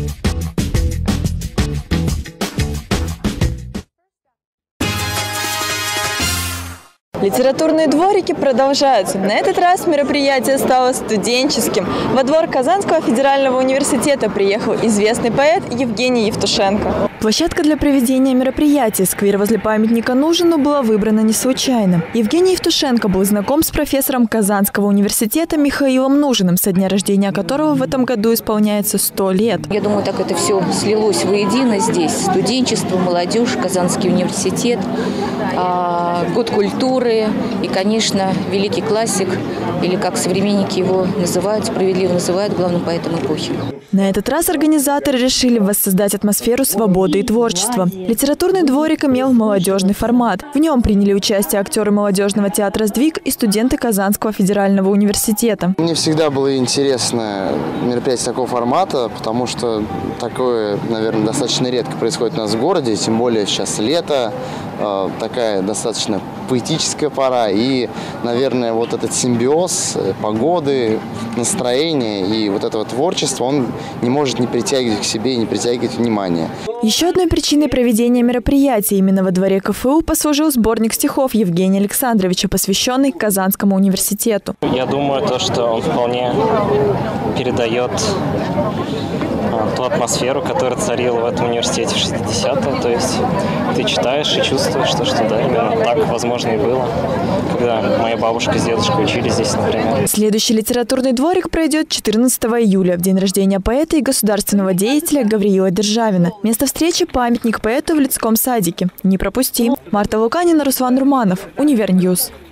Литературные дворики продолжаются. На этот раз мероприятие стало студенческим. Во двор Казанского федерального университета приехал известный поэт Евгений Евтушенко. Площадка для проведения мероприятия, сквер возле памятника Нужину, была выбрана не случайно. Евгений Евтушенко был знаком с профессором Казанского университета Михаилом Нужиным, со дня рождения которого в этом году исполняется 100 лет. Я думаю, так это все слилось воедино здесь. Студенчество, молодежь, Казанский университет, год культуры и, конечно, великий классик, или как современники его называют, справедливо называют, главным поэтом эпохи. На этот раз организаторы решили воссоздать атмосферу свободы и творчества. Литературный дворик имел молодежный формат. В нем приняли участие актеры молодежного театра «Сдвиг» и студенты Казанского федерального университета. Мне всегда было интересно мероприятие такого формата, потому что такое, наверное, достаточно редко происходит у нас в городе, тем более сейчас лето, такая достаточно поэтическая пора, и, наверное, вот этот симбиоз погоды, настроения и вот этого творчества, он не может не притягивать к себе и не притягивать внимание. Еще одной причиной проведения мероприятия именно во дворе КФУ послужил сборник стихов Евгения Александровича, посвященный Казанскому университету. Я думаю, что он вполне передает ту атмосферу, которая царила в этом университете в 60-е. То есть ты читаешь и чувствуешь, что да, именно так, возможно, и было, когда моя бабушка с дедушкой учились здесь, например. Следующий литературный дворик пройдет 14 июля, в день рождения поэта и государственного деятеля Гавриила Державина. Место встречи – памятник поэту в Людском садике. Не пропусти. Марта Луканина, Руслан Руманов, Универньюз.